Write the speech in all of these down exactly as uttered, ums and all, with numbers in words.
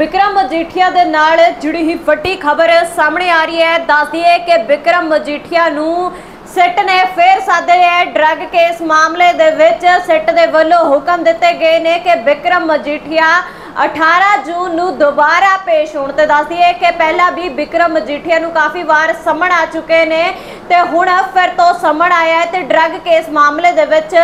विक्रम मजीठिया दे नाल जुड़ी ही वड्डी खबर सामने आ रही है। दस दिए कि विक्रम मजीठिया नू सिट ने फिर साधे है। ड्रग केस मामले दे विच सिट दे वल्लों हुक्म दिते गए ने कि विक्रम मजीठिया अठारह जून नू दोबारा पेश होने। तो दस दिए कि पहला भी विक्रम मजीठिया नू काफ़ी बार समन आ चुके ने ते हुण फिर तो समन आया है। तो ड्रग केस मामले दे विच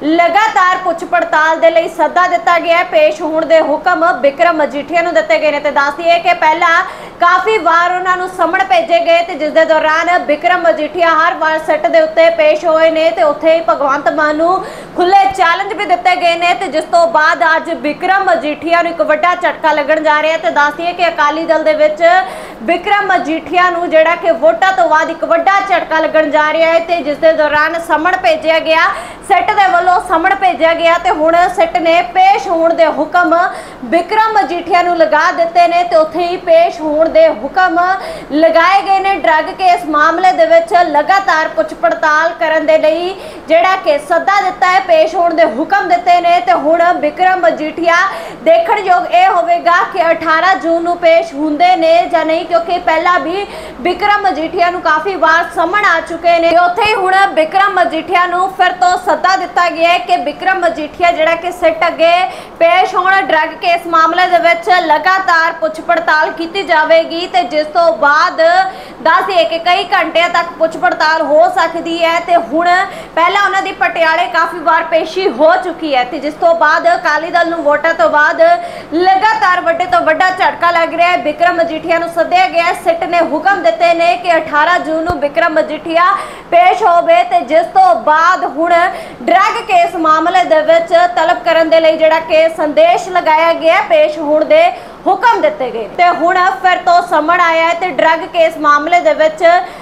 लगातार पुछ पड़ताल दे लई सद्दा दिता गया है। पेश होने दे हुक्म विक्रम मजीठिया नू दिते गए ने। तो दस दिए कि पहला काफ़ी बार उन्होंने समन भेजे गए तो जिस दे दौरान विक्रम मजीठिया हर बार सिट दे उत्ते पेश होए ने ते उत्थे ही भगवंत मान नू खुले चैलेंज भी दिते गए ने। ते जिस तो बाद अज विक्रम मजीठिया नू एक वड्डा झटका लगन जा रहा है। तो दस दिए कि अकाली दल दे विच विक्रम मजीठिया नू जिहड़ा कि वोटां तो बाद एक वड्डा झटका लगन जा रहा है। तो जिस दे दौरान समन भेजा गया, सिट दे वल्लों समन भेजा गया तो हुण सिट ने पेश होने दे हुक्म विक्रम मजीठिया नू लगा दिते ने। तो उत्थे ही पेश होने दे हुक्म लगाए गए ने। ड्रग केस मामले दे विच लगातार पुछ पड़ताल करन दे लई जिहड़ा कि सद्दा दिता है, पेश होने दे हुक्म दिते ने। ते हुण विक्रम मजीठिया देखण योग यह होवेगा कि अठारह जून नू पेश हुंदे ने जां नहीं, क्योंकि पहला भी विक्रम मजीठिया नू काफ़ी बार समन आ चुके ने। उत्थे ही हुण विक्रम मजीठिया नू फिर तो सद्दा दिता गया है कि विक्रम मजीठिया जिहड़ा कि सिट अगे पेश होण। ड्रग केस मामले दे विच लगातार पुछ पड़ताल की जाएगी ते जिस तो बाद दस दिए कि कई घंटे तक पुछ पड़ताल हो सकती है। तो हुण पहला उन्हां दी पटियाले काफ़ी बार पेशी हो चुकी है। तो जिस तो बाद अकाली दल नूं वोटां तो बाद लगातार वड्डे तो वड्डा झटका लग रहा है। विक्रम मजीठिया नूं सद्दिया गया, सिट ने हुक्म दिते ने कि अठारह जून नूं विक्रम मजीठिया पेश होवे। ते जिस तो बाद हुण ड्रग केस मामले दे विच तलब करन दे लई जिहड़ा कि संदेश लगाया गया, पेश होण दे हुक्म दिते गए। ते हुण फिर तो समन आया है। तो ड्रग केस मामले दे विच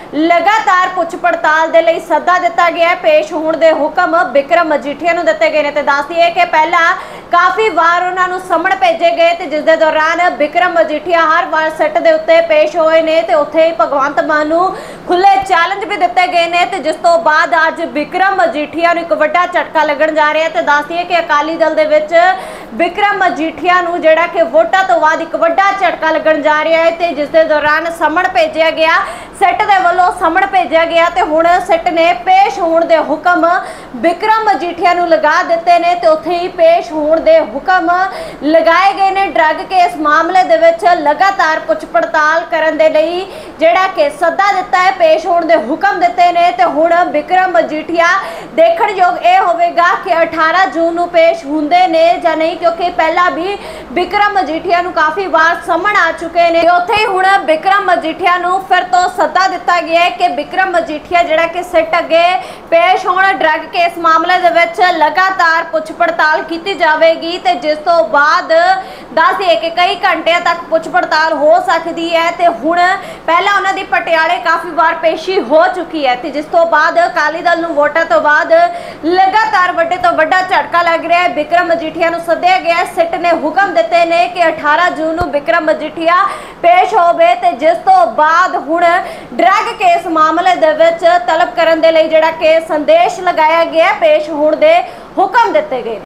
लगातार पुछ पड़ताल दे लई सद्दा दिता गया है, पेश होने दे हुक्म विक्रम मजीठिया नूं दिते गए ने। ते दस दिए कि पहला काफ़ी बार उन्होंने समन भेजे गए तो जिस दे दौरान विक्रम मजीठिया हर बार सिट दे उत्ते पेश होए ने ते उत्थे ही भगवंत मान नूं खुले चैलेंज भी दिते गए ने। तो जिस तो बाद अज विक्रम मजीठिया नूं एक वड्डा झटका लगन जा रहा है। तो दस दिए कि अकाली दल दे विच विक्रम मजीठिया नूं जिहड़ा कि वोटां तो बाद एक वड्डा झटका लगन जा रहा है। तो जिस दे दौरान समन भेजा गया, सिट दे वल्लों समन भेजा गया तो हुण सिट ने पेश होने दे हुक्म विक्रम मजीठिया नूं लगा दिते ने। तो उत्थे ही पेश होने दे हुक्म लगाए गए ने। ड्रग केस मामले दे विच लगातार पुछ पड़ताल करन दे लई जिहड़ा कि सद्दा दिता है, पेश होने दे हुक्म दिते ने। ते हुण विक्रम मजीठिया देखण योग यह होवेगा कि अठारह जून नूं पेश हुंदे ने जां नहीं, क्योंकि पहला भी विक्रम मजीठिया नूं काफ़ी बार समन आ चुके ने। उत्थे ही हुण विक्रम मजीठिया नूं फिर तो सद्दा दिता गया है कि विक्रम मजीठिया जिहड़ा कि सिट अगे पेश होण। ड्रग केस मामले दे विच लगातार पुछ पड़ताल की जाएगी तो जिस तो बाद दस दिए कि कई घंटे तक पुछ पड़ताल हो सकती है। तो हुण पहला उन्हां दी पटियाले काफ़ी बार पेशी हो चुकी है। तो जिस तो बाद अकाली दल नूं वोटां तो बाद लगातार वड्डे तो वड्डा झटका लग रहा है। विक्रम मजीठिया नूं सद्दिया गया, सिट ने हुक्म दिते ने कि अठारह जून नूं विक्रम मजीठिया पेश होवे। ते जिस तो बाद हुण ड्रग केस मामले दे विच तलब करन दे लई जिहड़ा कि संदेश लगाया गया, पेश होण दे हुक्म दिते गए।